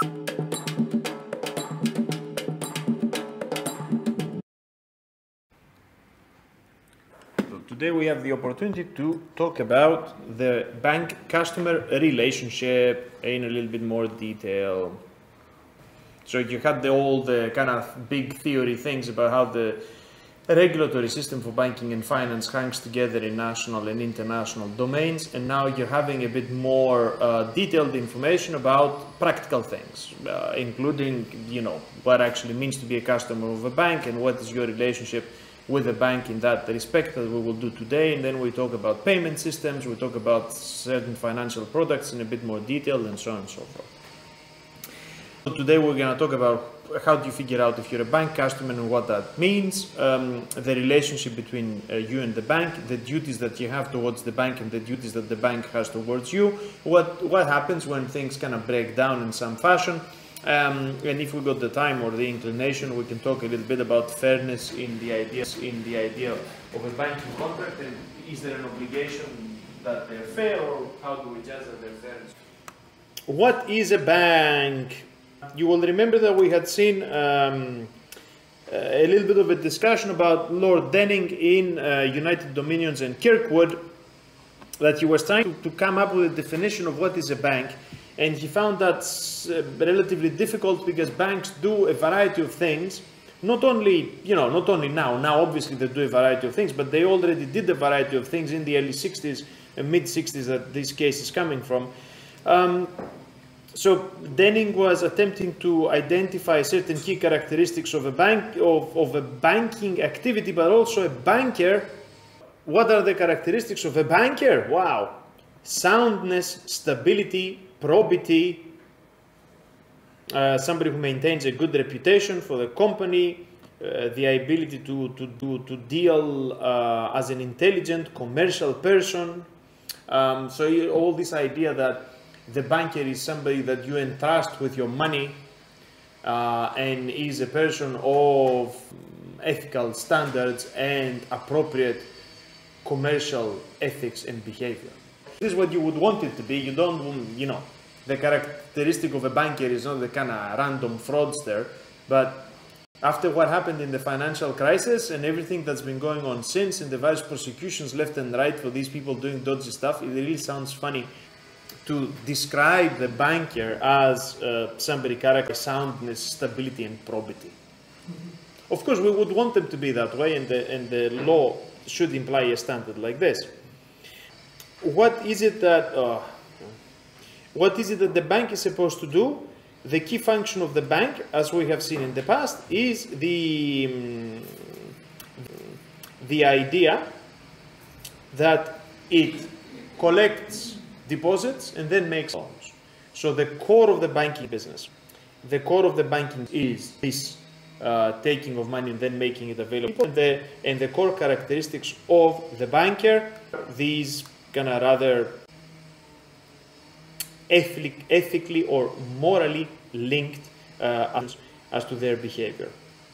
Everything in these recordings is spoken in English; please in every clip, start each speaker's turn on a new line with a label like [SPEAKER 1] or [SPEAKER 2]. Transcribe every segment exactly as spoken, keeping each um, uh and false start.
[SPEAKER 1] Today we have the opportunity to talk about the bank-customer relationship in a little bit more detail. So you had the, all the kind of big theory things about how the regulatory system for banking and finance hangs together in national and international domains, and now you're having a bit more uh, detailed information about practical things, uh, including, you know, what actually means to be a customer of a bank and what is your relationship with the bank in that respect, that we will do today. And then we talk about payment systems, we talk about certain financial products in a bit more detail, and so on and so forth. So today we're going to talk about how do you figure out if you're a bank customer and what that means, um, the relationship between uh, you and the bank, the duties that you have towards the bank and the duties that the bank has towards you, what, what happens when things kind of break down in some fashion. Um, and if we got the time or the inclination, we can talk a little bit about fairness in the ideas in the idea of a banking contract, and is there an obligation that they're fair, or how do we judge that they're fair? What is a bank? You will remember that we had seen um, a little bit of a discussion about Lord Denning in uh, United Dominions and Kirkwood, that he was trying to, to come up with a definition of what is a bank. And he found that uh, relatively difficult, because banks do a variety of things. Not only, you know, not only now, now obviously they do a variety of things, but they already did a variety of things in the early sixties and mid sixties that this case is coming from. Um, so Denning was attempting to identify certain key characteristics of a bank, of, of a banking activity, but also a banker. What are the characteristics of a banker? Wow. Soundness, stability, probity, uh, somebody who maintains a good reputation for the company, uh, the ability to, to, to, to deal uh, as an intelligent commercial person. Um, so you, all this idea that the banker is somebody that you entrust with your money uh, and is a person of ethical standards and appropriate commercial ethics and behavior. This is what you would want it to be. You don't, you know, the characteristic of a banker is not the kind of random fraudster, but after what happened in the financial crisis and everything that's been going on since, and the various prosecutions left and right for these people doing dodgy stuff, it really sounds funny to describe the banker as uh, somebody character, soundness, stability, and probity. Mm-hmm. Of course, we would want them to be that way, and the, and the law should imply a standard like this. What is it that uh, what is it that the bank is supposed to do? The key function of the bank, as we have seen in the past, is the um, the idea that it collects deposits and then makes loans. So the core of the banking business, the core of the banking is this uh, taking of money and then making it available. And the, and the core characteristics of the banker, these kind of rather ethic, ethically or morally linked uh, as, as to their behavior.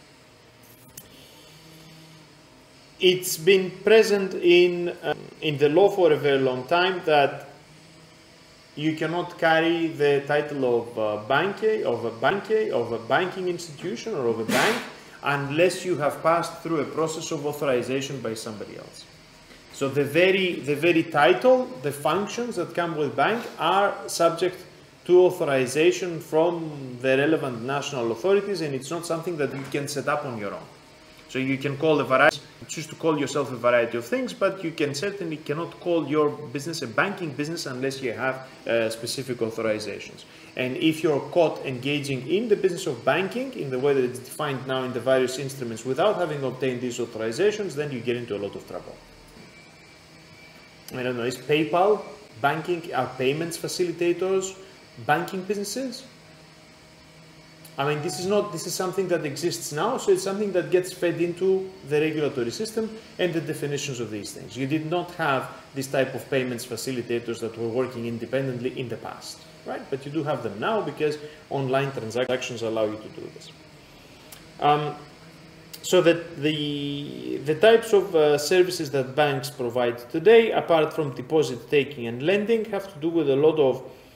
[SPEAKER 1] It's been present in, uh, in the law for a very long time that you cannot carry the title of uh, banker, of a banker, of a banking institution or of a bank unless you have passed through a process of authorization by somebody else. So the very, the very title, the functions that come with bank are subject to authorization from the relevant national authorities, and it's not something that you can set up on your own. So you can call a variety, choose to call yourself a variety of things, but you can certainly cannot call your business a banking business unless you have uh, specific authorizations. And if you're caught engaging in the business of banking in the way that it's defined now in the various instruments without having obtained these authorizations, then you get into a lot of trouble. I don't know, is PayPal banking, are payments facilitators banking businesses? I mean, this is not, this is something that exists now, so it's something that gets fed into the regulatory system and the definitions of these things. You did not have this type of payments facilitators that were working independently in the past, right? But you do have them now because online transactions allow you to do this. Um, so that the, the types of uh, services that banks provide today, apart from deposit taking and lending, have to do with a lot of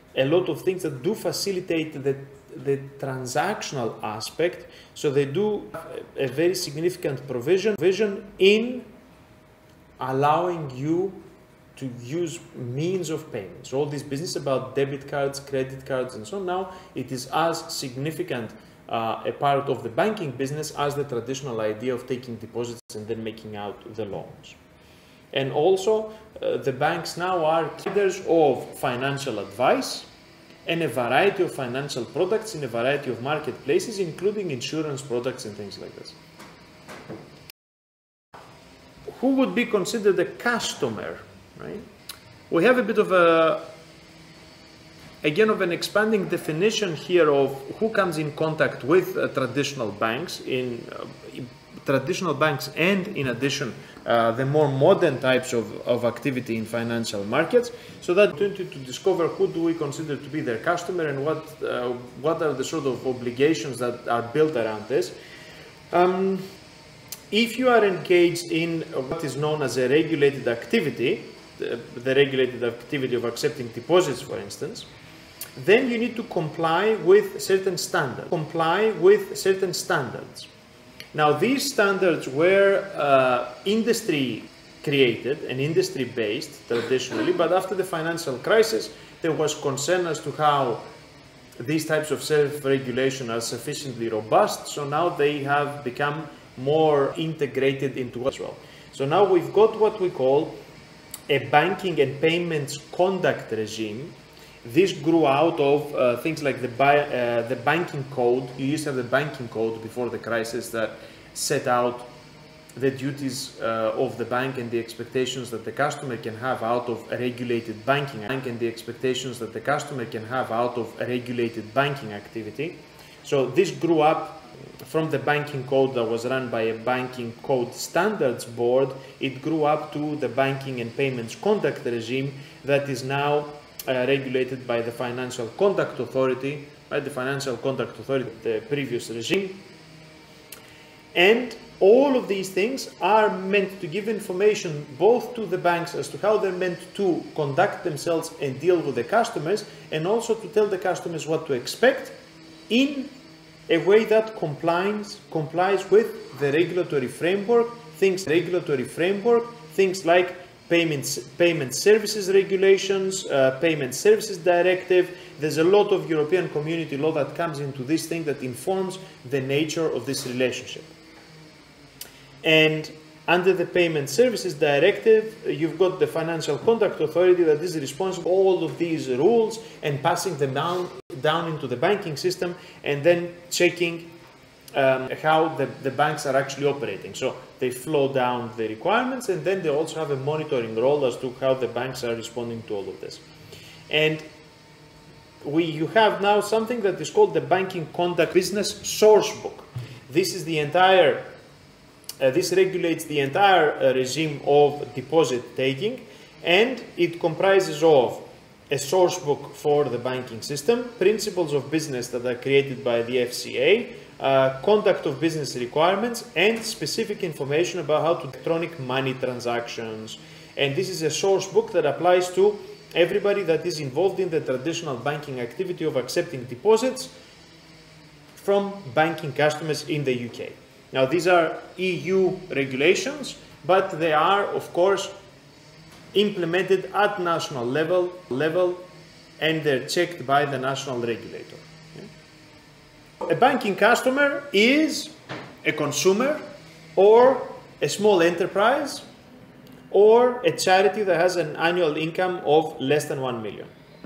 [SPEAKER 1] a lot of things that do facilitate the, the transactional aspect. So they do a very significant provision, provision in allowing you to use means of payments. All this business about debit cards, credit cards, and so on, now it is as significant uh, a part of the banking business as the traditional idea of taking deposits and then making out the loans. And also, uh, the banks now are providers of financial advice and a variety of financial products in a variety of marketplaces, including insurance products and things like this. Who would be considered a customer, right? We have a bit of a, again, of an expanding definition here of who comes in contact with uh, traditional banks, in, uh, in traditional banks, and in addition, uh, the more modern types of, of activity in financial markets. So that opportunity to discover who do we consider to be their customer and what, uh, what are the sort of obligations that are built around this. Um, if you are engaged in what is known as a regulated activity, the, the regulated activity of accepting deposits, for instance, then you need to comply with certain standards. Comply with certain standards. Now, these standards were uh, industry created and industry based traditionally, but after the financial crisis, there was concern as to how these types of self-regulation are sufficiently robust. So now they have become more integrated into as well. So now we've got what we call a banking and payments conduct regime. This grew out of uh, things like the, uh, the banking code. You used to have the banking code before the crisis that set out the duties uh, of the bank and the expectations that the customer can have out of a regulated banking bank and the expectations that the customer can have out of a regulated banking activity. So this grew up from the banking code that was run by a banking code standards board. It grew up to the banking and payments conduct regime that is now Uh, regulated by the Financial Conduct Authority, by the Financial Conduct Authority, the previous regime. And all of these things are meant to give information both to the banks as to how they're meant to conduct themselves and deal with the customers, and also to tell the customers what to expect in a way that complies, complies with the regulatory framework, things regulatory framework, things like Payments, payment services regulations, uh, payment services directive. There's a lot of European community law that comes into this thing that informs the nature of this relationship. And under the payment services directive, you've got the Financial Conduct Authority that is responsible for all of these rules and passing them down, down into the banking system and then checking Um, how the, the banks are actually operating. So they flow down the requirements, and then they also have a monitoring role as to how the banks are responding to all of this. And we, you have now something that is called the Banking Conduct Business Source Book. This is the entire, uh, this regulates the entire uh, regime of deposit taking, and it comprises of a source book for the banking system, principles of business that are created by the F C A, Uh, conduct of business requirements, and specific information about how to electronic money transactions. And this is a source book that applies to everybody that is involved in the traditional banking activity of accepting deposits from banking customers in the U K. Now, these are E U regulations, but they are, of course, implemented at national level, level and they're checked by the national regulator. A banking customer is a consumer or a small enterprise or a charity that has an annual income of less than one million.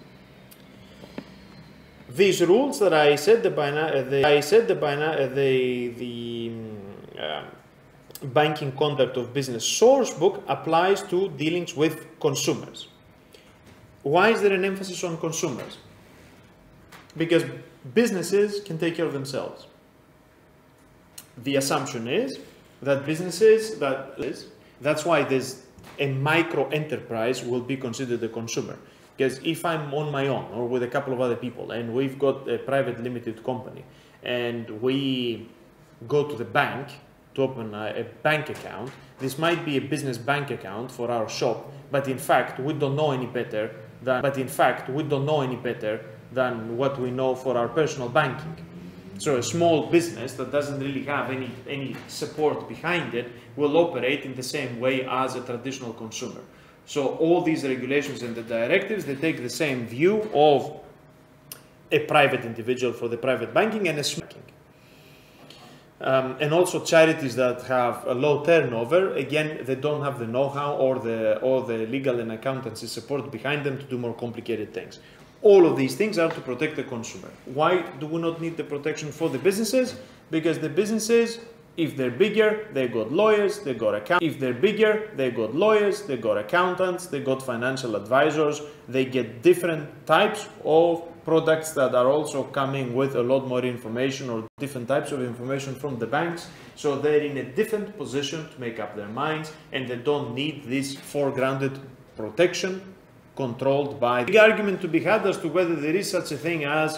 [SPEAKER 1] These rules that I said, the, the, I said the, the, the uh, banking conduct of business source book applies to dealings with consumers. Why is there an emphasis on consumers? Because businesses can take care of themselves. The assumption is that businesses, that is, that's why there's a micro enterprise will be considered a consumer. Because if I'm on my own or with a couple of other people and we've got a private limited company and we go to the bank to open a, a bank account, this might be a business bank account for our shop, but in fact we don't know any better than, but in fact, we don't know any better than what we know for our personal banking. So a small business that doesn't really have any, any support behind it will operate in the same way as a traditional consumer. So all these regulations and the directives, they take the same view of a private individual for the private banking and a small banking. Um, and also charities that have a low turnover, again, they don't have the know-how or the, or the legal and accountancy support behind them to do more complicated things. All of these things are to protect the consumer. Why do we not need the protection for the businesses? Because the businesses, if they're bigger, they got lawyers, they got accountants. If they're bigger, they got lawyers, they got accountants, they got financial advisors, they get different types of products that are also coming with a lot more information or different types of information from the banks. So they're in a different position to make up their minds, and they don't need this foregrounded protection controlled by. The argument to be had as to whether there is such a thing as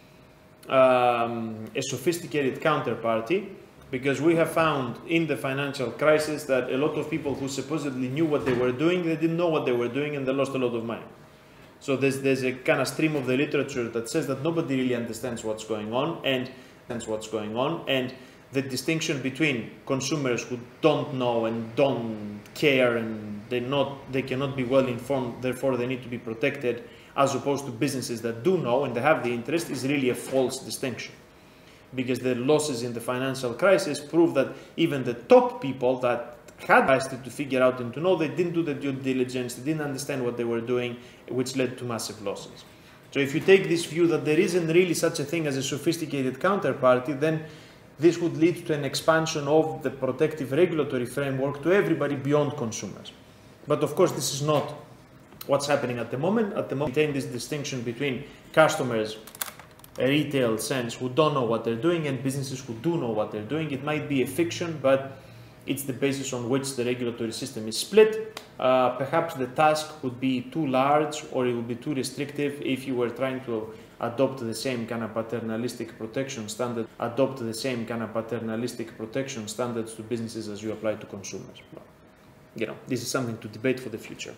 [SPEAKER 1] um, a sophisticated counterparty, because we have found in the financial crisis that a lot of people who supposedly knew what they were doing, they didn't know what they were doing and they lost a lot of money. So there's, there's a kind of stream of the literature that says that nobody really understands what's going on and understands what's going on, and the distinction between consumers who don't know and don't care and they not they cannot be well informed, therefore they need to be protected, as opposed to businesses that do know and they have the interest, is really a false distinction. Because the losses in the financial crisis prove that even the top people that had capacity to figure out and to know, they didn't do the due diligence, they didn't understand what they were doing, which led to massive losses. So if you take this view that there isn't really such a thing as a sophisticated counterparty, then this would lead to an expansion of the protective regulatory framework to everybody beyond consumers. But of course, this is not what's happening at the moment. At the moment, we maintain this distinction between customers, a retail sense, who don't know what they're doing, and businesses who do know what they're doing. It might be a fiction, but it's the basis on which the regulatory system is split. Uh, perhaps the task would be too large, or it would be too restrictive if you were trying to adopt the same kind of paternalistic protection standard, adopt the same kind of paternalistic protection standards to businesses as you apply to consumers. But, you know, this is something to debate for the future.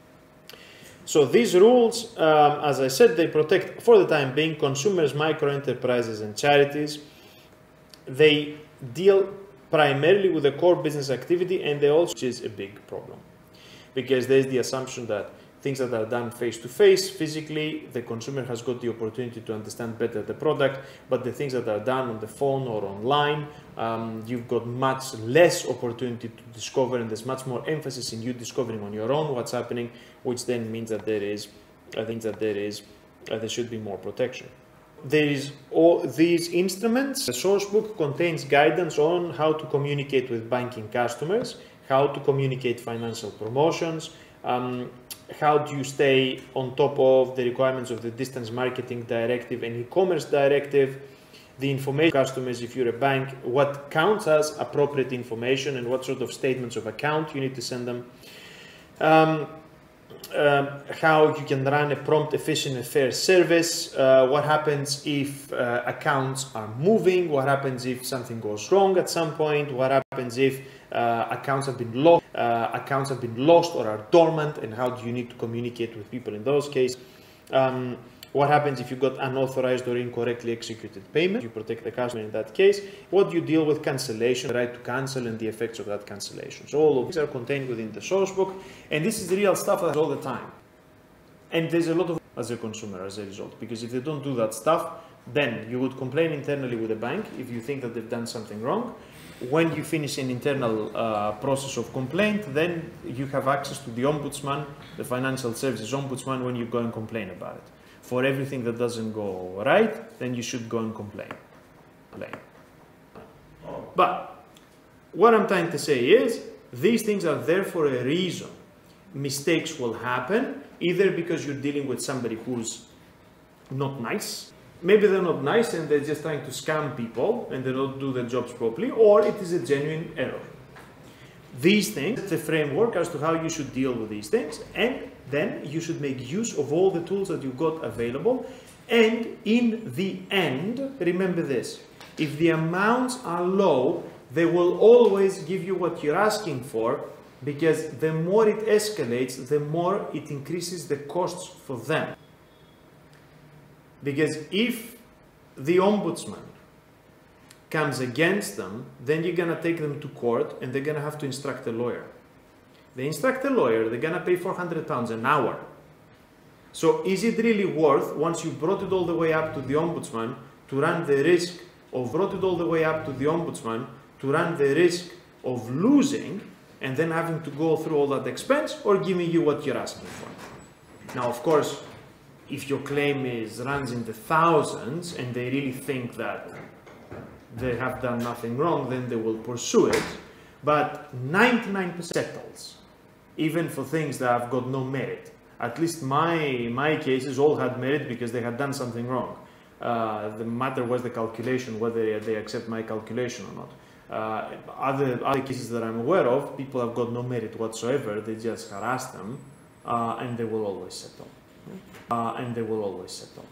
[SPEAKER 1] So these rules, um, as I said, they protect, for the time being, consumers, micro enterprises, and charities. They deal primarily with the core business activity, and they also, which is a big problem, because there's the assumption that things that are done face-to-face, physically, the consumer has got the opportunity to understand better the product, but the things that are done on the phone or online, um, you've got much less opportunity to discover, and there's much more emphasis in you discovering on your own what's happening, which then means that there is, I think that there is, uh, there should be more protection. There is all these instruments. The source book contains guidance on how to communicate with banking customers, how to communicate financial promotions, um, how do you stay on top of the requirements of the distance marketing directive and e-commerce directive, the information customers, if you're a bank, what counts as appropriate information and what sort of statements of account you need to send them, um, uh, how you can run a prompt, efficient and fair service, uh, what happens if uh, accounts are moving, what happens if something goes wrong at some point, what happens if uh, accounts have been lost, uh, accounts have been lost or are dormant, and how do you need to communicate with people in those cases. Um, What happens if you got unauthorized or incorrectly executed payment? You protect the customer in that case. What do you deal with cancellation, the right to cancel, and the effects of that cancellation? So all of these are contained within the source book, and this is the real stuff all the time. And there's a lot of as a consumer as a result, because if they don't do that stuff, then you would complain internally with the bank if you think that they've done something wrong. When you finish an internal uh, process of complaint, then you have access to the ombudsman, the financial services ombudsman, when you go and complain about it. For everything that doesn't go right, then you should go and complain. complain. But what I'm trying to say is, these things are there for a reason. Mistakes will happen, either because you're dealing with somebody who's not nice, maybe they're not nice and they're just trying to scam people and they don't do their jobs properly, or it is a genuine error. These things, the framework as to how you should deal with these things, and then you should make use of all the tools that you've got available. And in the end, remember this, if the amounts are low, they will always give you what you're asking for, because the more it escalates, the more it increases the costs for them. Because if the ombudsman comes against them, then you're gonna take them to court and they're gonna have to instruct a lawyer. They instruct a lawyer, they're gonna pay four hundred pounds an hour. So is it really worth, once you brought it all the way up to the ombudsman, to run the risk of brought it all the way up to the ombudsman, to run the risk of losing and then having to go through all that expense, or giving you what you're asking for? Now, of course, if your claim is runs in the thousands and they really think that they have done nothing wrong, then they will pursue it. But ninety-nine percent settles, even for things that have got no merit. At least my, my cases all had merit because they had done something wrong. Uh, the matter was the calculation, whether they accept my calculation or not. Uh, other, other cases that I'm aware of, people have got no merit whatsoever, they just harass them, uh, and they will always settle. Uh, and they will always settle.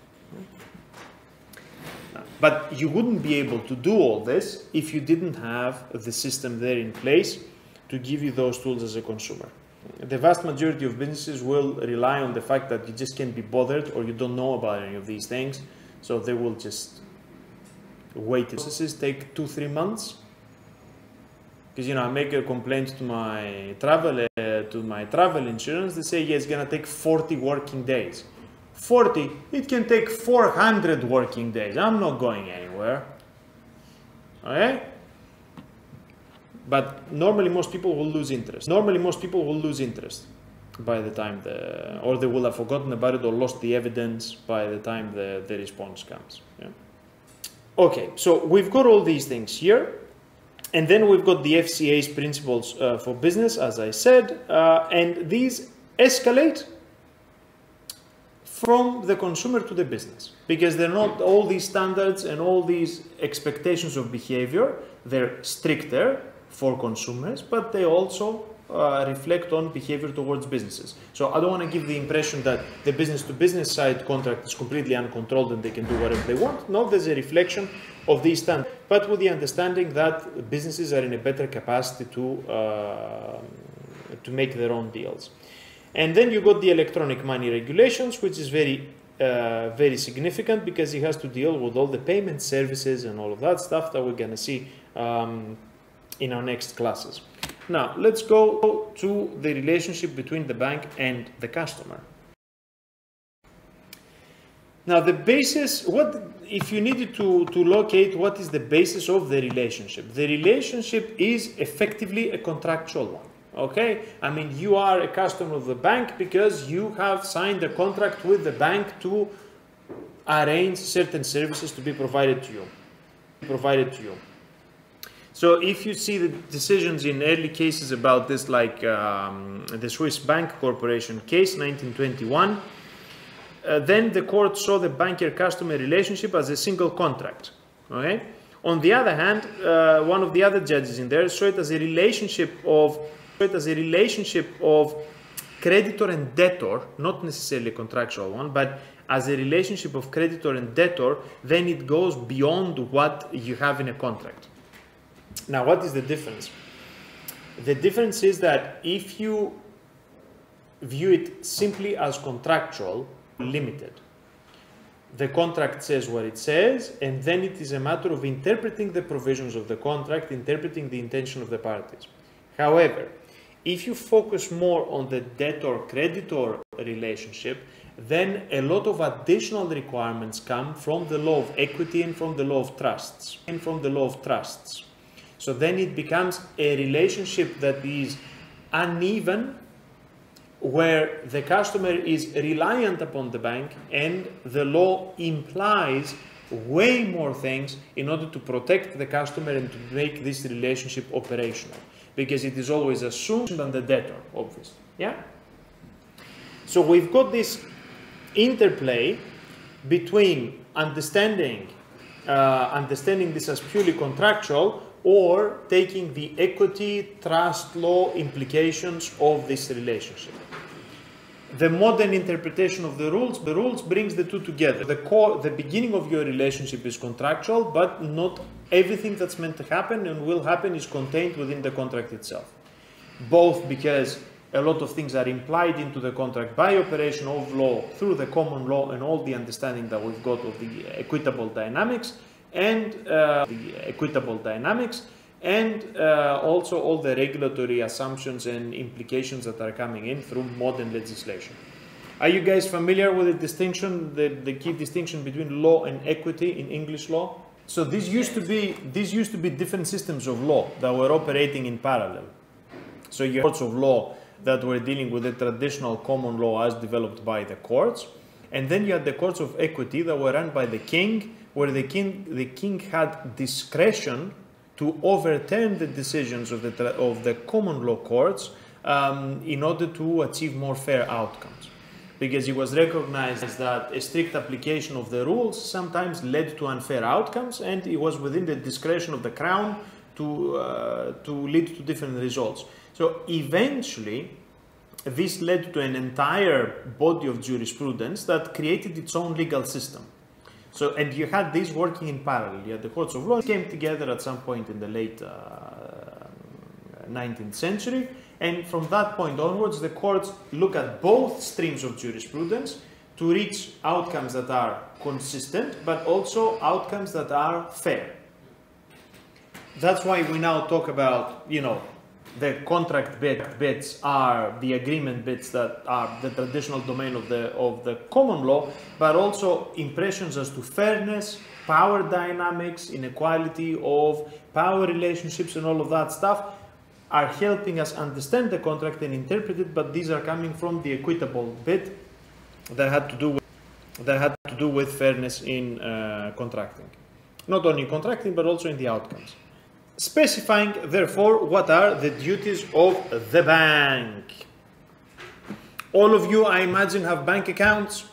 [SPEAKER 1] But you wouldn't be able to do all this if you didn't have the system there in place to give you those tools as a consumer. The vast majority of businesses will rely on the fact that you just can't be bothered or you don't know about any of these things, so they will just wait. Processes take two, three months. Because, you know, I make a complaint to my travel uh, to my travel insurance. They say, yeah, it's gonna take forty working days. forty, it can take four hundred working days. I'm not going anywhere. Okay? But normally most people will lose interest. Normally most people will lose interest by the time the, or they will have forgotten about it or lost the evidence by the time the, the response comes. Yeah? Okay, so we've got all these things here. And then we've got the F C A's principles uh, for business, as I said, uh, and these escalate from the consumer to the business, because they're not all these standards and all these expectations of behavior. They're stricter for consumers, but they also uh, reflect on behavior towards businesses. So I don't want to give the impression that the business-to-business side contract is completely uncontrolled and they can do whatever they want. No, there's a reflection of these standards, but with the understanding that businesses are in a better capacity to uh, to make their own deals. And then you got the electronic money regulations, which is very uh, very significant because it has to deal with all the payment services and all of that stuff that we're going to see um, in our next classes. Now let's go to the relationship between the bank and the customer. Now the basis, what if you needed to, to locate what is the basis of the relationship? The relationship is effectively a contractual one. Okay, I mean, you are a customer of the bank because you have signed a contract with the bank to arrange certain services to be provided to you. Provided to you. So if you see the decisions in early cases about this, like um, the Swiss Bank Corporation case, nineteen twenty-one, uh, then the court saw the banker-customer relationship as a single contract. Okay. On the other hand, uh, one of the other judges in there saw it as a relationship of it as a relationship of creditor and debtor, not necessarily a contractual one, but as a relationship of creditor and debtor, then it goes beyond what you have in a contract. Now, what is the difference? The difference is that if you view it simply as contractual, limited, the contract says what it says, and then it is a matter of interpreting the provisions of the contract, interpreting the intention of the parties. However, if you focus more on the debtor-creditor relationship, then a lot of additional requirements come from the law of equity and from the law of trusts. And from the law of trusts. So then it becomes a relationship that is uneven, where the customer is reliant upon the bank and the law implies way more things in order to protect the customer and to make this relationship operational. Because it is always assumed on the debtor, obviously. Yeah? So we've got this interplay between understanding, uh, understanding this as purely contractual or taking the equity, trust law implications of this relationship. The modern interpretation of the rules, the rules brings the two together. The core, the beginning of your relationship is contractual, but not everything that's meant to happen and will happen is contained within the contract itself. both because a lot of things are implied into the contract by operation of law through the common law and all the understanding that we've got of the equitable dynamics and uh, the equitable dynamics and uh, also all the regulatory assumptions and implications that are coming in through modern legislation. Are you guys familiar with the distinction, the, the key distinction between law and equity in English law? So these used to be these used to be different systems of law that were operating in parallel. So you have courts of law that were dealing with the traditional common law as developed by the courts, and then you had the courts of equity that were run by the king, where the king the king had discretion to overturn the decisions of the of the common law courts um, in order to achieve more fair outcomes. Because it was recognized that a strict application of the rules sometimes led to unfair outcomes, and it was within the discretion of the crown to, uh, to lead to different results. So eventually, this led to an entire body of jurisprudence that created its own legal system. So, and you had these working in parallel. You had the courts of law came together at some point in the late uh, nineteenth century. And from that point onwards, the courts look at both streams of jurisprudence to reach outcomes that are consistent, but also outcomes that are fair. That's why we now talk about, you know, the contract bit, bits are the agreement bits that are the traditional domain of the, of the common law, but also impressions as to fairness, power dynamics, inequality of power relationships and all of that stuff are helping us understand the contract and interpret it, but these are coming from the equitable bit that had to do with, that had to do with fairness in uh, contracting. Not only in contracting, but also in the outcomes. Specifying, therefore, what are the duties of the bank. All of you, I imagine, have bank accounts,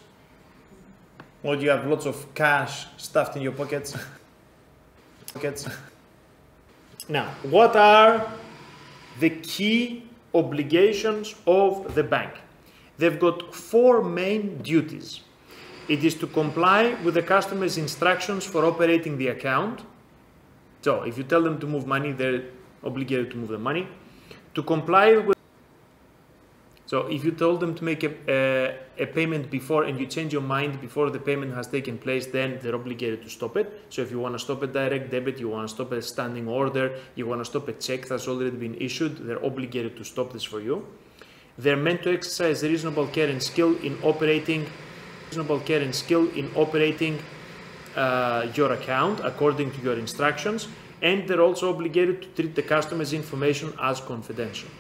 [SPEAKER 1] or you have lots of cash stuffed in your pockets. pockets. Now, what are the key obligations of the bank? They've got four main duties. It is to comply with the customer's instructions for operating the account. So if you tell them to move money, they're obligated to move the money. To comply with, so if you told them to make a, a, a payment before and you change your mind before the payment has taken place, then they're obligated to stop it. So if you want to stop a direct debit, you want to stop a standing order, you want to stop a check that's already been issued, they're obligated to stop this for you. They're meant to exercise reasonable care and skill in operating, reasonable care and skill in operating uh, your account according to your instructions, and they're also obligated to treat the customer's information as confidential.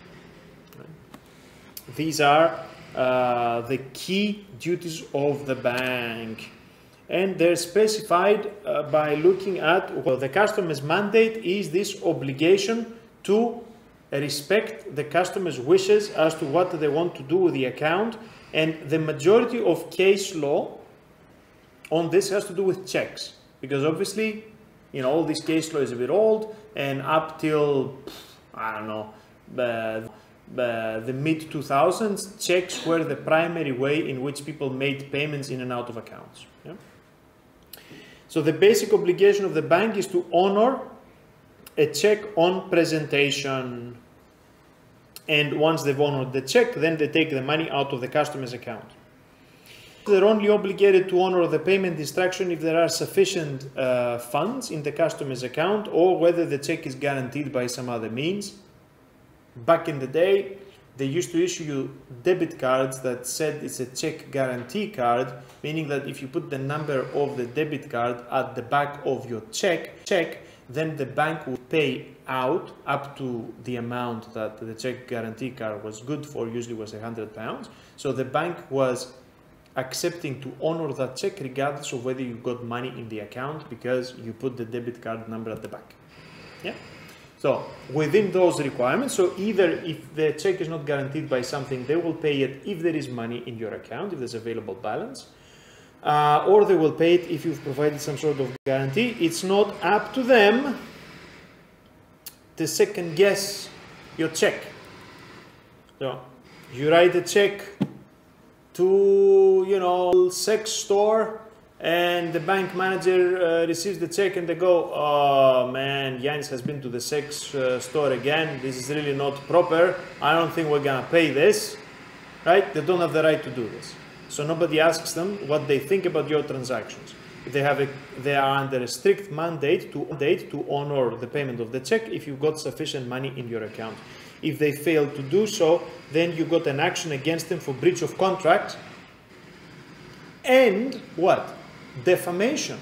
[SPEAKER 1] These are uh, the key duties of the bank, and they're specified uh, by looking at, well, the customer's mandate is this obligation to respect the customer's wishes as to what they want to do with the account, and the majority of case law on this has to do with checks, because obviously, you know, all this case law is a bit old, and up till, I don't know, uh, Uh, the mid two thousands, checks were the primary way in which people made payments in and out of accounts. Yeah? So the basic obligation of the bank is to honor a check on presentation. And once they've honored the check, then they take the money out of the customer's account. They're only obligated to honor the payment instruction if there are sufficient uh, funds in the customer's account, or whether the check is guaranteed by some other means. Back in the day, they used to issue you debit cards that said it's a check guarantee card, meaning that if you put the number of the debit card at the back of your check, check, then the bank will pay out up to the amount that the check guarantee card was good for, usually was a hundred pounds. So the bank was accepting to honor that check regardless of whether you got money in the account, because you put the debit card number at the back. Yeah. So within those requirements, so either if the check is not guaranteed by something, they will pay it if there is money in your account, if there's available balance, uh, or they will pay it if you've provided some sort of guarantee. It's not up to them to second guess your check. So you write a check to, you know, sex store and the bank manager uh, receives the check and they go, oh man, Yanis has been to the sex uh, store again, this is really not proper, I don't think we're gonna pay this, right? They don't have the right to do this. So nobody asks them what they think about your transactions. They, have a, they are under a strict mandate to, mandate to honor the payment of the check if you've got sufficient money in your account. If they fail to do so, then you got an action against them for breach of contract and what? Defamation.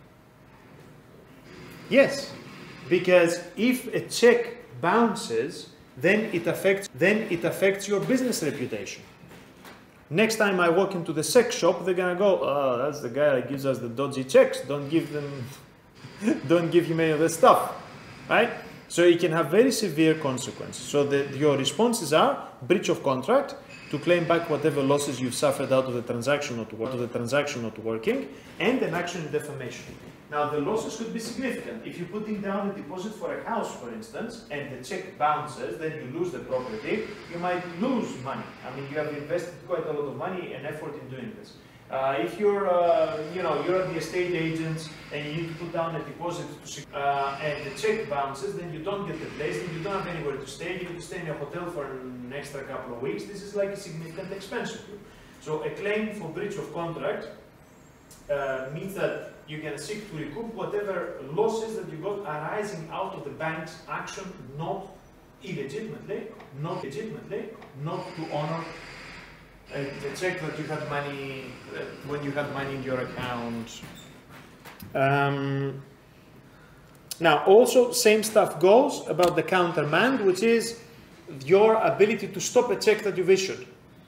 [SPEAKER 1] Yes, because if a check bounces, then it affects then it affects your business reputation. Next time I walk into the sex shop, they're gonna go, oh, that's the guy that gives us the dodgy checks. Don't give them, don't give him any of the stuff, right? So it can have very severe consequences. So the, your responses are breach of contract, to claim back whatever losses you've suffered out of the transaction not, out of the transaction not working, and an action in defamation. Now the losses could be significant. If you're putting down a deposit for a house, for instance, and the check bounces, then you lose the property, you might lose money. I mean, you have invested quite a lot of money and effort in doing this. Uh, if you're, uh, you know, you're at the estate agents and you need to put down a deposit to, uh, and the check bounces, then you don't get the place, and you don't have anywhere to stay. You need to stay in a hotel for an extra couple of weeks. This is like a significant expense for you. So a claim for breach of contract uh, means that you can seek to recoup whatever losses that you got arising out of the bank's action, not illegitimately, not legitimately, not to honor Uh, the check that you had money uh, when you had money in your account. Um, now, also, same stuff goes about the countermand, which is your ability to stop a check that you've issued.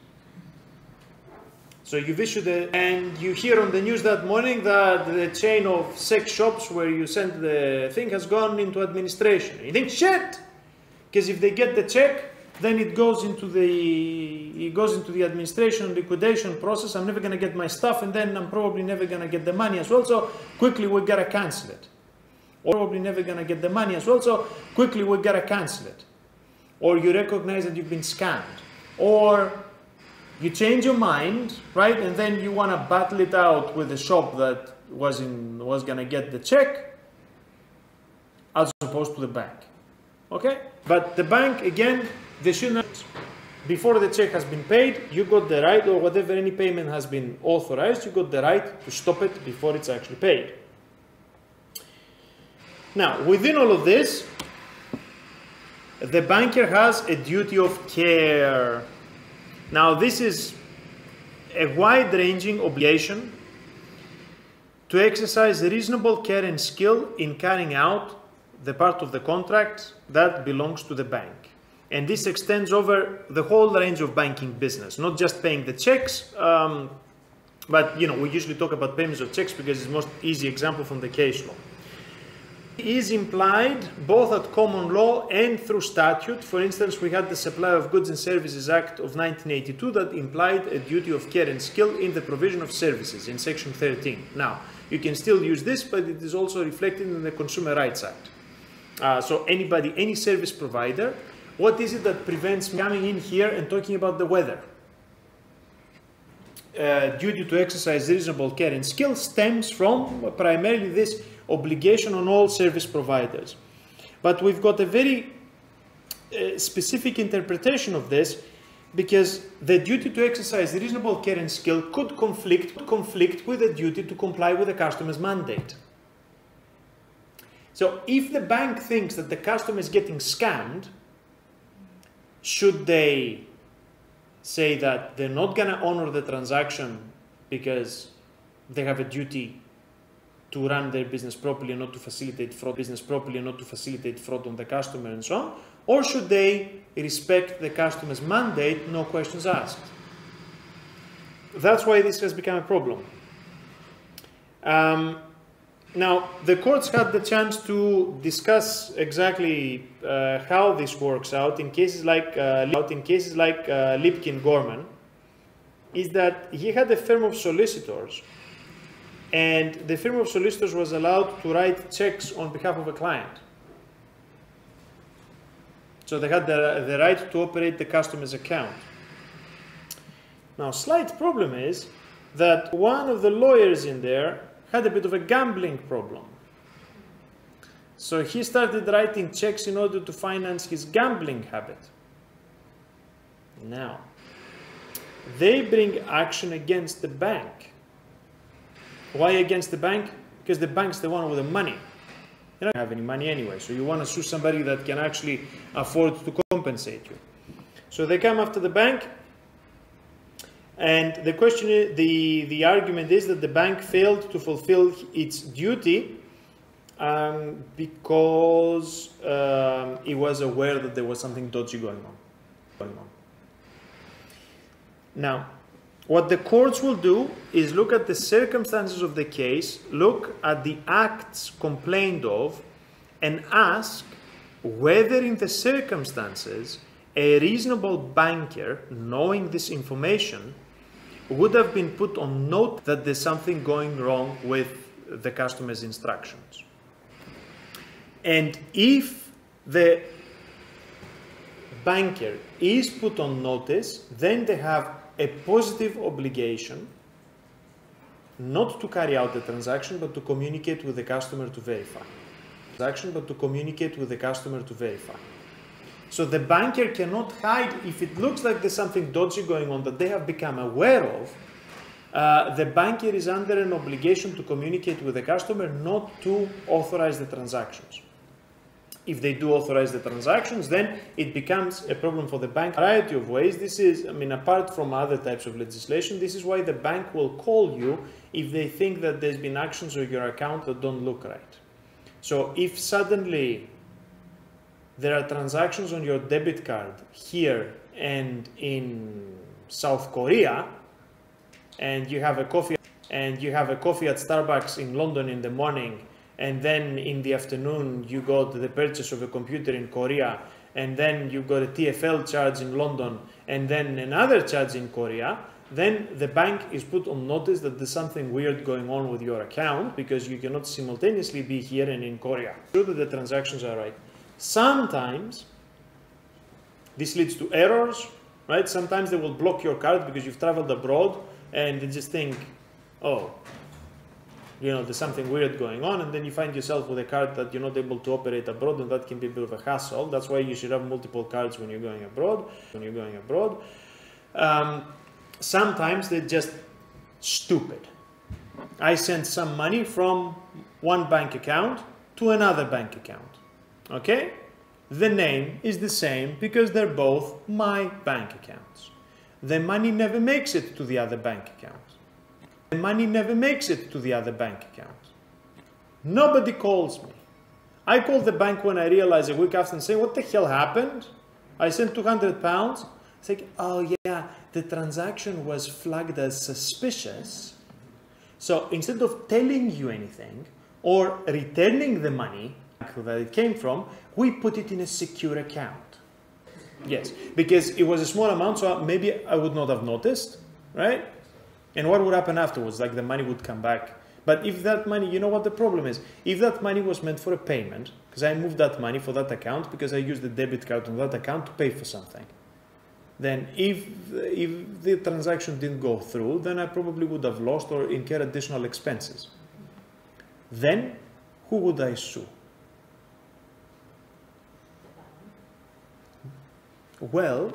[SPEAKER 1] So you've issued a, and you hear on the news that morning that the chain of sex shops where you send the thing has gone into administration. You think, shit! Because if they get the check, then it goes into the it goes into the administration liquidation process. I'm never going to get my stuff, and then I'm probably never going to get the money as well. So quickly we gotta cancel it. Or probably never going to get the money as well. So quickly we gotta cancel it. Or you recognize that you've been scammed. Or you change your mind, right? And then you want to battle it out with the shop that was in was going to get the check, as opposed to the bank. Okay? But the bank, again, they shouldn't. Before the check has been paid, you got the right, or whatever any payment has been authorized, you got the right to stop it before it's actually paid. Now, within all of this, the banker has a duty of care. Now, this is a wide-ranging obligation to exercise reasonable care and skill in carrying out the part of the contract that belongs to the bank. And this extends over the whole range of banking business, not just paying the checks, um, but you know, we usually talk about payments of checks because it's the most easy example from the case law. It is implied both at common law and through statute. For instance, we had the Supply of Goods and Services Act of nineteen eighty-two that implied a duty of care and skill in the provision of services in section thirteen. Now, you can still use this, but it is also reflected in the Consumer Rights Act. Uh, so anybody, any service provider, what is it that prevents me coming in here and talking about the weather? Uh, duty to exercise reasonable care and skill stems from primarily this obligation on all service providers. But we've got a very uh, specific interpretation of this, because the duty to exercise reasonable care and skill could conflict, could conflict with the duty to comply with the customer's mandate. So if the bank thinks that the customer is getting scammed, should they say that they're not going to honor the transaction because they have a duty to run their business properly and not to facilitate fraud, business properly and not to facilitate fraud on the customer and so on? Or should they respect the customer's mandate, no questions asked? That's why this has become a problem. Um, now, the courts had the chance to discuss exactly uh, how this works out in cases like uh, out in cases like uh, Lipkin Gorman. Is that he had a firm of solicitors, and the firm of solicitors was allowed to write checks on behalf of a client. So they had the, the right to operate the customer's account. Now, slight problem is that one of the lawyers in there had a bit of a gambling problem. So he started writing checks in order to finance his gambling habit. Now, they bring action against the bank. Why against the bank? Because the bank's the one with the money. You don't have any money anyway, so you want to sue somebody that can actually afford to compensate you. So they come after the bank, and the question is, the, the argument is that the bank failed to fulfill its duty um, because um, it was aware that there was something dodgy going on. Going on. Now, what the courts will do is look at the circumstances of the case, look at the acts complained of, and ask whether in the circumstances a reasonable banker, knowing this information, would have been put on note that there's something going wrong with the customer's instructions. And if the banker is put on notice, then they have a positive obligation not to carry out the transaction, but to communicate with the customer to verify. Transaction, but to communicate with the customer to verify. So the banker cannot hide if it looks like there's something dodgy going on that they have become aware of. Uh, the banker is under an obligation to communicate with the customer not to authorize the transactions. If they do authorize the transactions, then it becomes a problem for the bank. A variety of ways. This is, I mean, apart from other types of legislation, this is why the bank will call you if they think that there's been actions on your account that don't look right. So if suddenly there are transactions on your debit card here and in South Korea, and you have a coffee and you have a coffee at Starbucks in London in the morning, and then in the afternoon you got the purchase of a computer in Korea, and then you got a T F L charge in London, and then another charge in Korea, then the bank is put on notice that there's something weird going on with your account, because you cannot simultaneously be here and in Korea. Sure that the transactions are right. Sometimes this leads to errors, right? Sometimes they will block your card because you've traveled abroad and they just think, oh, you know, there's something weird going on, and then you find yourself with a card that you're not able to operate abroad, and that can be a bit of a hassle. That's why you should have multiple cards when you're going abroad. When you're going abroad, um, sometimes they're just stupid. I sent some money from one bank account to another bank account. Okay? The name is the same because they're both my bank accounts. The money never makes it to the other bank account. The money never makes it to the other bank account. Nobody calls me. I call the bank when I realize a week after and say, what the hell happened? I sent two hundred pounds. It's like, oh yeah, the transaction was flagged as suspicious. So instead of telling you anything or returning the money that it came from, we put it in a secure account. Yes, because it was a small amount, so maybe I would not have noticed, right? And what would happen afterwards? Like the money would come back. But if that money, you know what the problem is? If that money was meant for a payment, because I moved that money for that account, because I used the debit card on that account to pay for something, then if, if the transaction didn't go through, then I probably would have lost or incurred additional expenses. Then, who would I sue? Well,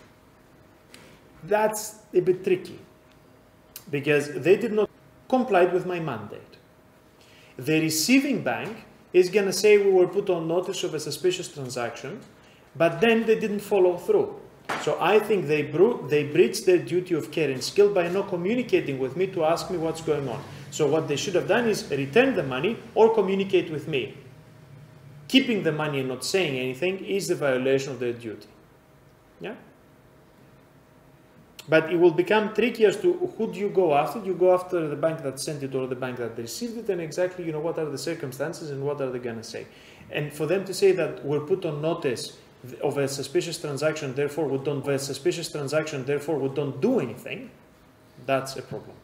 [SPEAKER 1] that's a bit tricky, because they did not comply with my mandate. The receiving bank is going to say we were put on notice of a suspicious transaction, but then they didn't follow through. So I think they, they breached their duty of care and skill by not communicating with me to ask me what's going on. So what they should have done is return the money or communicate with me. Keeping the money and not saying anything is the violation of their duty. Yeah? But it will become tricky as to who do you go after. You go after the bank that sent it or the bank that received it, and exactly, you know, what are the circumstances and what are they going to say. And for them to say that we're put on notice of a suspicious transaction, therefore we don't, a suspicious transaction, therefore we don't do anything, that's a problem.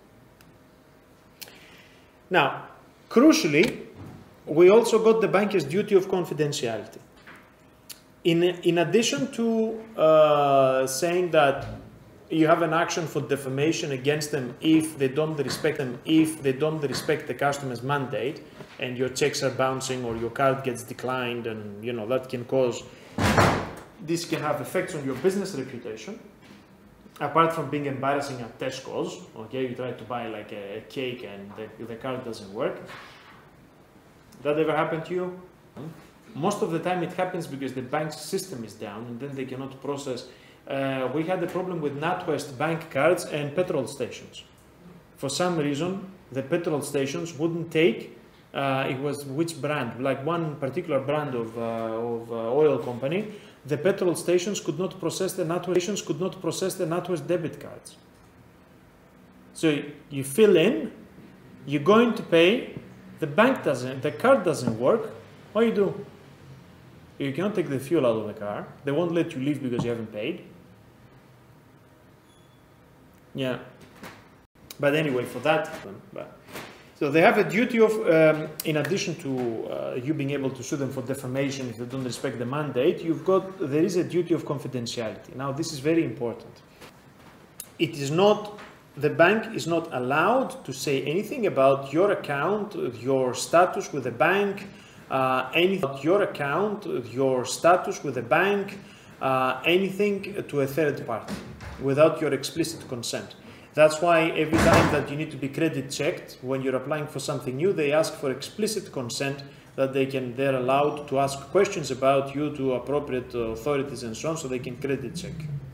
[SPEAKER 1] Now, crucially, we also got the banker's duty of confidentiality. In, in addition to uh, saying that you have an action for defamation against them if they don't respect them, if they don't respect the customer's mandate, and your checks are bouncing or your card gets declined, and you know that can cause, this can have effects on your business reputation. Apart from being embarrassing at Tesco's, okay, you try to buy like a, a cake and the, the card doesn't work. That ever happened to you? Most of the time it happens because the bank's system is down and then they cannot process. Uh, we had a problem with NatWest bank cards and petrol stations. For some reason, the petrol stations wouldn't take, uh, it was which brand, like one particular brand of, uh, of uh, oil company. The petrol stations could not process the NatWest stations could not process the NatWest debit cards. So you fill in, you're going to pay, the bank doesn't, the card doesn't work. What do you do? You cannot take the fuel out of the car. They won't let you leave because you haven't paid. Yeah. But anyway, for that, but, so they have a duty of, um, in addition to uh, you being able to sue them for defamation if they don't respect the mandate, you've got, there is a duty of confidentiality. Now, this is very important. It is not, the bank is not allowed to say anything about your account, your status with the bank, uh, anything about your account, your status with the bank, uh, anything to a third party without your explicit consent. That's why every time that you need to be credit checked, when you're applying for something new, they ask for explicit consent that they can, they're allowed to ask questions about you to appropriate authorities and so on, so they can credit check.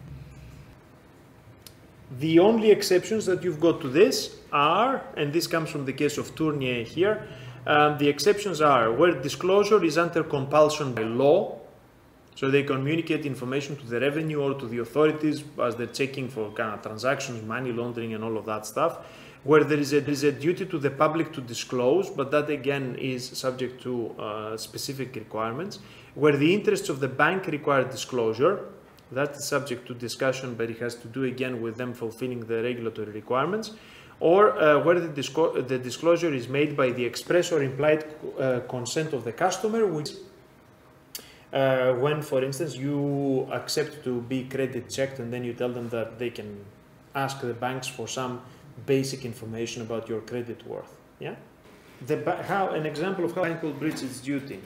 [SPEAKER 1] The only exceptions that you've got to this are, and this comes from the case of Tournier here, um, the exceptions are where disclosure is under compulsion by law, so they communicate information to the revenue or to the authorities as they're checking for kind of transactions, money laundering and all of that stuff, where there is a, there is a duty to the public to disclose, but that again is subject to uh, specific requirements, where the interests of the bank require disclosure. That is subject to discussion, but it has to do again with them fulfilling the regulatory requirements, or uh, where the, disco the disclosure is made by the express or implied uh, consent of the customer, which Uh, when, for instance, you accept to be credit checked and then you tell them that they can ask the banks for some basic information about your credit worth. Yeah, the how an example of how a bank will breach its duty.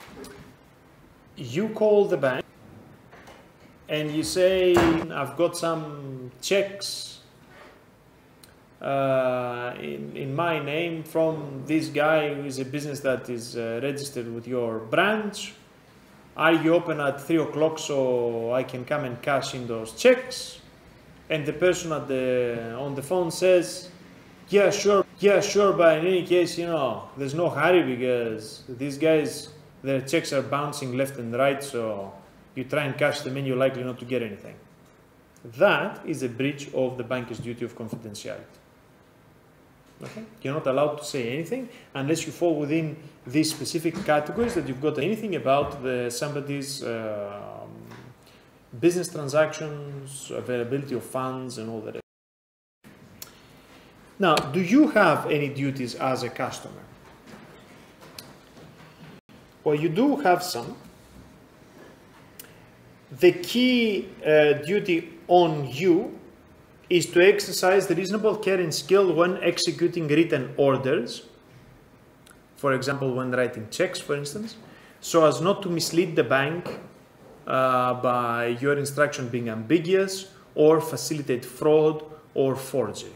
[SPEAKER 1] You call the bank and you say, "I've got some checks uh, in in my name from this guy who is a business that is uh, registered with your branch. Are you open at three o'clock so I can come and cash in those checks?" And the person at the on the phone says, "Yeah, sure, yeah, sure, but in any case, you know, there's no hurry because these guys, their checks are bouncing left and right, so you try and cash them in, you're likely not to get anything." That is a breach of the banker's duty of confidentiality. Okay? You're not allowed to say anything unless you fall within these specific categories that you've got anything about the, somebody's uh, business transactions, availability of funds, and all that. Now, do you have any duties as a customer? Well, you do have some. The key uh, duty on you is to exercise the reasonable care and skill when executing written orders, for example, when writing checks, for instance, so as not to mislead the bank uh, by your instruction being ambiguous or facilitate fraud or forgery.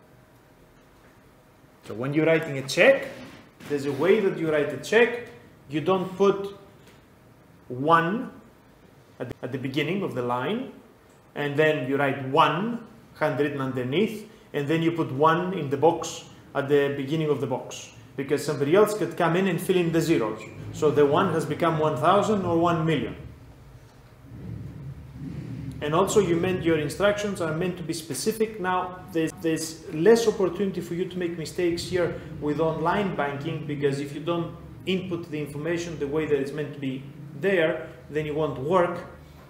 [SPEAKER 1] So when you're writing a check, there's a way that you write a check. You don't put one at the, at the beginning of the line, and then you write one handwritten underneath, and then you put one in the box at the beginning of the box, because somebody else could come in and fill in the zeros. So the one has become one thousand or one million. And also you meant your instructions are meant to be specific. Now there's, there's less opportunity for you to make mistakes here with online banking, because if you don't input the information the way that it's meant to be there, then it won't work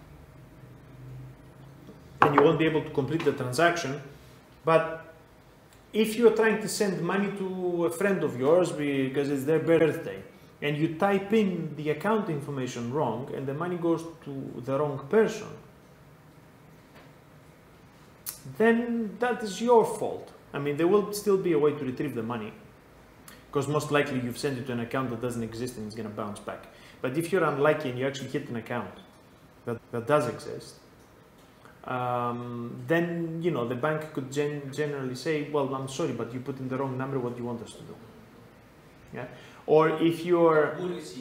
[SPEAKER 1] and you won't be able to complete the transaction. But if you're trying to send money to a friend of yours because it's their birthday, and you type in the account information wrong and the money goes to the wrong person, then that is your fault. I mean, there will still be a way to retrieve the money, because most likely you've sent it to an account that doesn't exist and it's going to bounce back. But if you're unlucky and you actually hit an account that, that does exist, um, then, you know, the bank could gen generally say, well, I'm sorry, but you put in the wrong number, what do you want us to do? Yeah. Or if you're...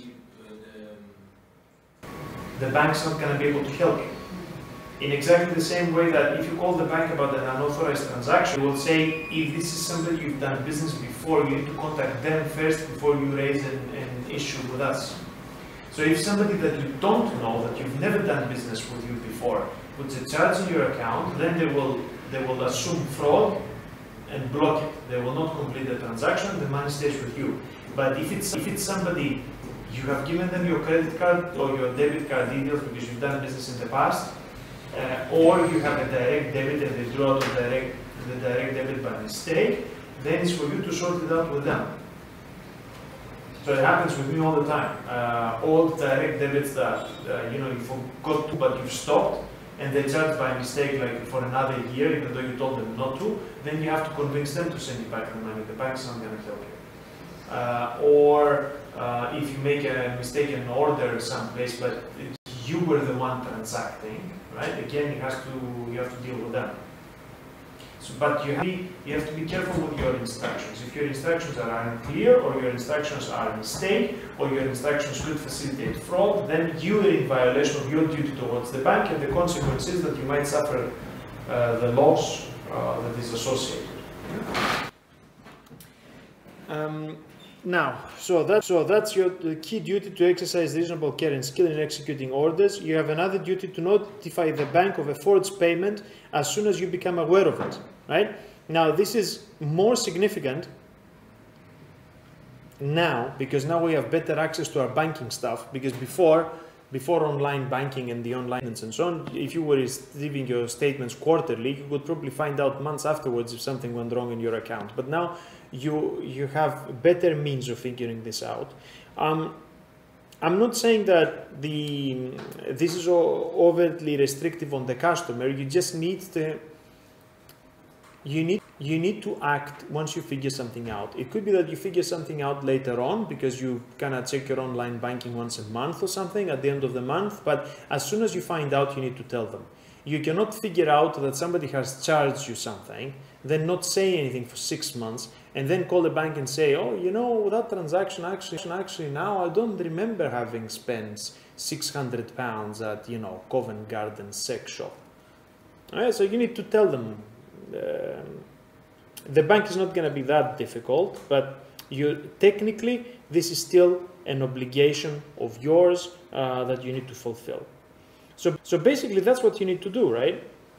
[SPEAKER 1] The bank's not going to be able to help you. In exactly the same way that if you call the bank about an unauthorized transaction, they will say, if this is somebody you've done business before, you need to contact them first before you raise an, an issue with us. So if somebody that you don't know, that you've never done business with you before, puts a charge in your account, then they will, they will assume fraud and block it. They will not complete the transaction, the money stays with you. But if it's, if it's somebody, you have given them your credit card or your debit card details because you've done business in the past, Uh, or you have a direct debit and they draw the direct, the direct debit by mistake, then it's for you to sort it out with them. So it happens with me all the time. Uh, all direct debits that uh, you know you forgot to, but you've stopped, and they charge by mistake like for another year, even though you told them not to. Then you have to convince them to send you back the money. The bank's not going to help you. Uh, or uh, if you make a mistaken order someplace, but you were the one transacting. Right? Again, you have to you have to deal with them. So, but you have, you have to be careful with your instructions. If your instructions are unclear, or your instructions are a mistake, or your instructions could facilitate fraud, then you are in violation of your duty towards the bank, and the consequence is that you might suffer uh, the loss uh, that is associated. Um, Now, so, that, so that's your the key duty, to exercise reasonable care and skill in executing orders. You have another duty to notify the bank of a forged payment as soon as you become aware of it, right? Now, this is more significant now, because now we have better access to our banking stuff, because before, before online banking and the online and so on, if you were receiving your statements quarterly, you would probably find out months afterwards if something went wrong in your account. But now, You, you have better means of figuring this out. Um, I'm not saying that the, this is overtly restrictive on the customer. You just need to, you need, you need to act once you figure something out. It could be that you figure something out later on because you kind of check your online banking once a month or something at the end of the month. But as soon as you find out, you need to tell them. You cannot figure out that somebody has charged you something, then not say anything for six months, and then call the bank and say, oh, you know, that transaction actually, actually now I don't remember having spent six hundred pounds at, you know, Covent Garden sex shop. All right, so you need to tell them. Uh, the bank is not going to be that difficult, but you technically, this is still an obligation of yours uh, that you need to fulfill. So, so basically, that's what you need to do, right?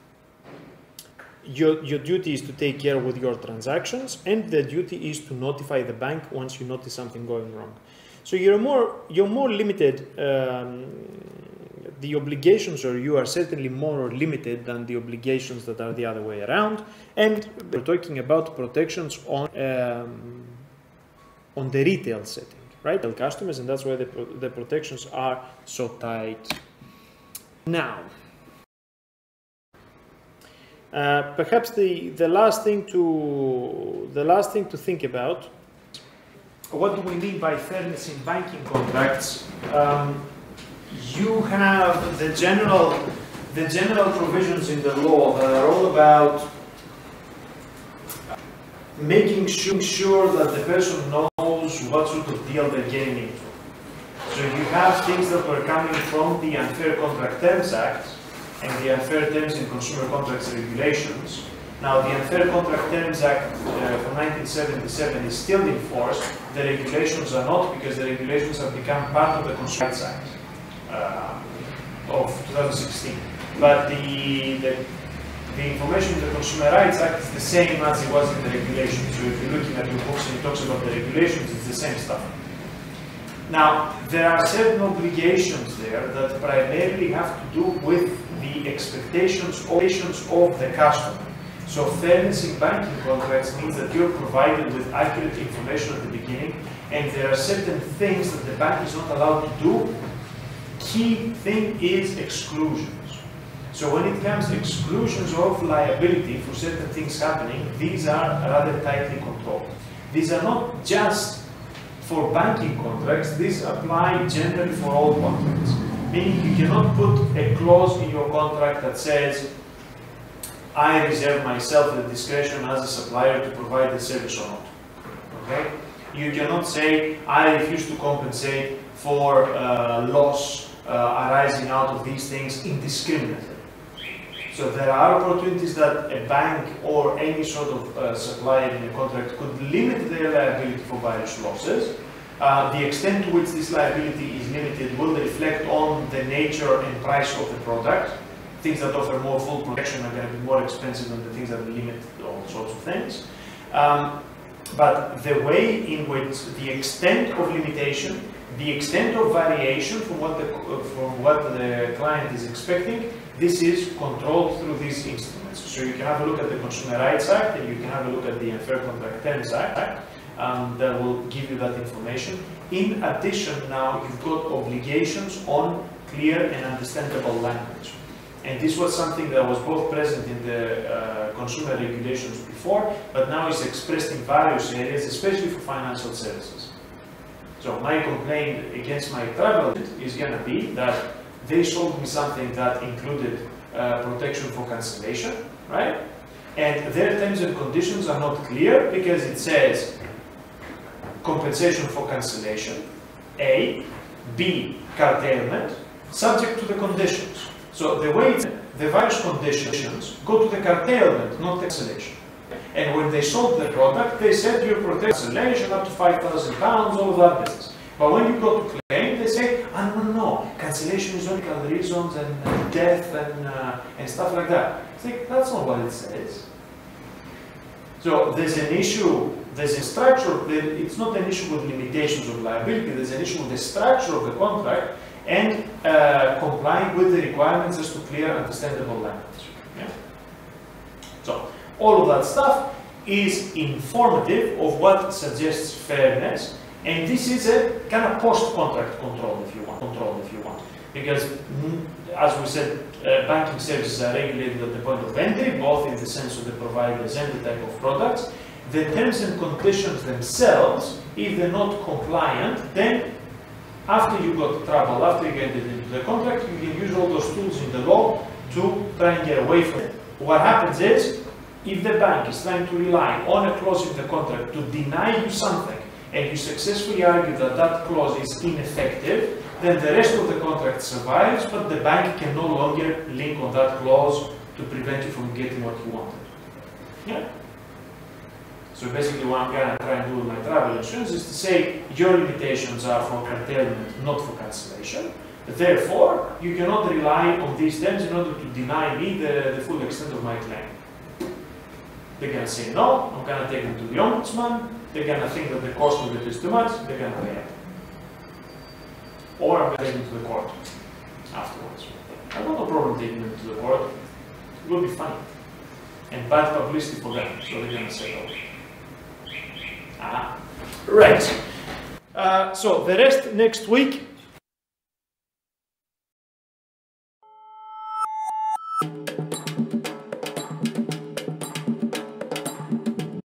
[SPEAKER 1] Your, your duty is to take care with your transactions, and the duty is to notify the bank once you notice something going wrong. So you're more, you're more limited, um, the obligations, or you are certainly more limited than the obligations that are the other way around. And we're talking about protections on, um, on the retail setting, right? Customers, and that's why the, the protections are so tight. Now, uh, perhaps the, the last thing to the last thing to think about. What do we mean by fairness in banking contracts? Um, you have the general the general provisions in the law that are all about making sure that the person knows what sort of deal they're getting into. So you have things that were coming from the Unfair Contract Terms Act and the Unfair Terms in Consumer Contracts Regulations. Now, the Unfair Contract Terms Act uh, from nineteen seventy-seven is still in force. The regulations are not, because the regulations have become part of the Consumer Rights Act uh, of two thousand sixteen. But the, the, the information in the Consumer Rights Act is the same as it was in the regulations. So if you're looking at your books and it talks about the regulations, it's the same stuff. Now, there are certain obligations there that primarily have to do with the expectations of the customer. So fairness in banking contracts means that you're provided with accurate information at the beginning, and there are certain things that the bank is not allowed to do. Key thing is exclusions. So when it comes to exclusions of liability for certain things happening, these are rather tightly controlled. These are not just for banking contracts, these apply generally for all contracts. Meaning you cannot put a clause in your contract that says, I reserve myself the discretion as a supplier to provide the service or not. Okay? You cannot say, I refuse to compensate for uh, loss uh, arising out of these things indiscriminately. So there are opportunities that a bank or any sort of uh, supplier in a contract could limit their liability for various losses. Uh, the extent to which this liability is limited will reflect on the nature and price of the product. Things that offer more full protection are going to be more expensive than the things that limit all sorts of things. Um, but the way in which the extent of limitation, the extent of variation from what the, from what the client is expecting, this is controlled through these instruments. So you can have a look at the Consumer Rights Act, and you can have a look at the Unfair Contract Terms Act, and that will give you that information. In addition, now you've got obligations on clear and understandable language. And this was something that was both present in the uh, consumer regulations before, but now is expressed in various areas, especially for financial services. So my complaint against my travel agent is going to be that they sold me something that included uh, protection for cancellation, right? And their terms and conditions are not clear because it says compensation for cancellation, A, B, curtailment, subject to the conditions. So the way it's, the various conditions go to the curtailment, not the cancellation. And when they sold the product, they said you're protected cancellation up to five thousand pounds, all of that business. But when you go to claim, they say, oh, no, no, no, cancellation is only medical reasons and uh, death and, uh, and stuff like that. It's like, that's not what it says. So there's an issue, there's a structure, it's not an issue with limitations of liability, there's an issue with the structure of the contract and uh, complying with the requirements as to clear, understandable language. Yeah? So all of that stuff is informative of what suggests fairness. And this is a kind of post-contract control, if you want. Control, if you want, because as we said, uh, banking services are regulated at the point of entry, both in the sense of the providers and the type of products. The terms and conditions themselves, if they're not compliant, then after you got trouble, after you get it into the contract, you can use all those tools in the law to try and get away from it. What happens is, if the bank is trying to rely on a clause in the contract to deny you something, and you successfully argue that that clause is ineffective, then the rest of the contract survives, but the bank can no longer link on that clause to prevent you from getting what you wanted. Yeah? So basically what I'm going to try and do with my travel insurance is to say your limitations are for curtailment, not for cancellation. Therefore, you cannot rely on these terms in order to deny me the, the full extent of my claim. They're going to say no, I'm going to take them to the ombudsman, they're going to think that the cost of it is too much, they're going to pay it. Or I'm going to take them to the court afterwards. I've got no problem taking them to the court. It will be fine. And bad publicity for them, so they're going to say no. Ah, right. Uh, so the rest next week.